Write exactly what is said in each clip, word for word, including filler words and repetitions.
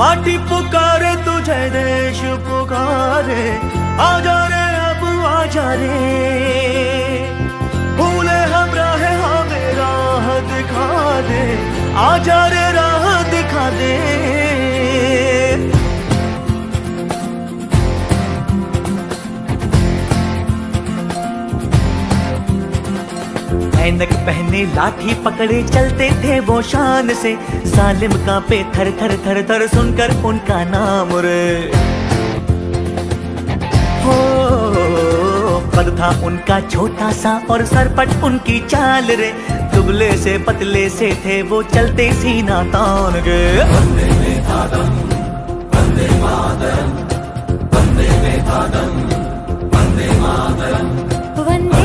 माटी पुकारे तुझे, देश पुकारे, आजा रे अब आजा रे। भूले हम राह हमें राह दिखा दे, आजा रे राह दिखा दे। ऐनक पहने लाठी पकड़े चलते थे वो शान से, सालिम कांपे थर थर थर थर सुनकर उनका नाम रे। हो पद था उनका छोटा सा और सरपट उनकी चाल रे, दुबले से पतले से थे वो चलते सीना तान के। वंदे मातरम, वंदे मातरम, वंदे मातरम, वंदे मातरम, वंदे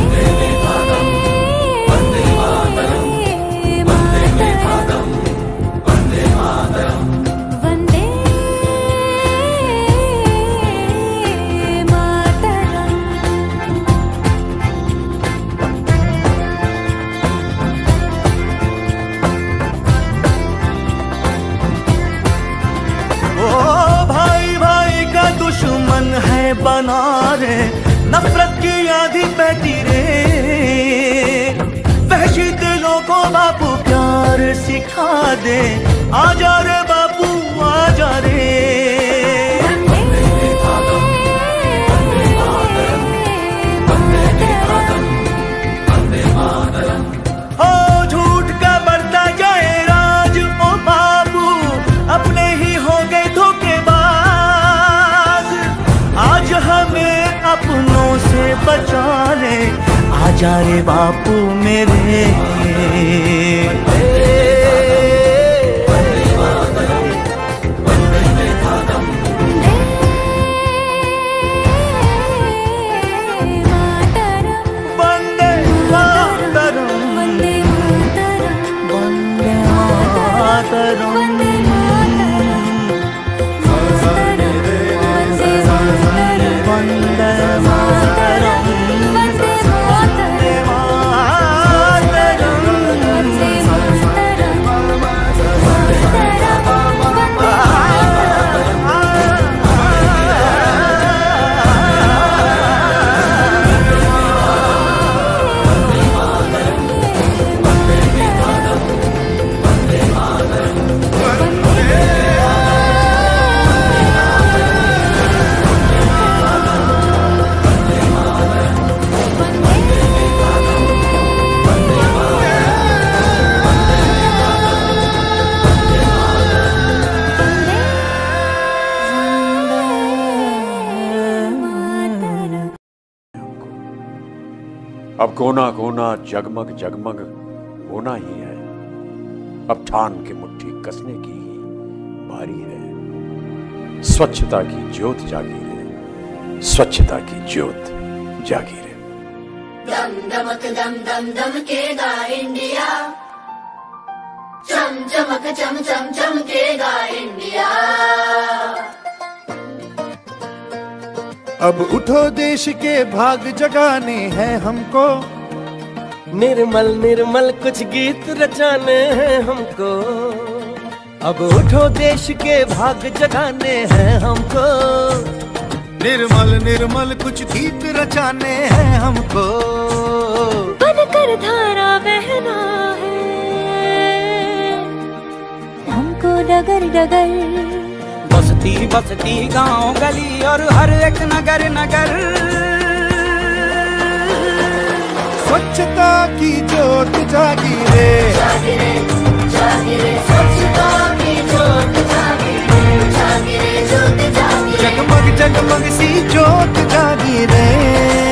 बना रे नफरत की आधी बहती रे, वहशी दिलों को बापू प्यार सिखा दे, आजा रे बापू आजा रे। हो झूठ का बढ़ता जाए राज ओ बापू, अपने ही हो गए धोखेबाज, आज हमें अपनों से बचा ले, आजा रे बापू मेरे। वंदे मातरम, वंदे मातरम, वंदे मातरम, वंदे मातरम। अब कोना कोना जगमग जगमग होना ही है, अब ठान के मुट्ठी कसने की ही बारी है। स्वच्छता की ज्योत जागी रे, स्वच्छता की ज्योत जागी रे। दम दमक दम दम दम केगा इंडिया, चम चमक चम चम चमकेगा इंडिया। अब उठो देश के भाग जगाने हैं हमको, निर्मल निर्मल कुछ गीत रचाने हैं हमको। अब उठो देश के भाग जगाने हैं हमको, निर्मल निर्मल कुछ गीत रचाने हैं हमको। बनकर धारा बहना है हमको डगर डगर, बस्ती बस्ती गांव गली और हर एक नगर नगर। स्वच्छता की ज्योत जागी रे, जागी रे, जागी रे, स्वच्छता की ज्योत जागी रे, जागी रे, ज्योत जागी रे। जगमग जगमग सी ज्योत जागी रे।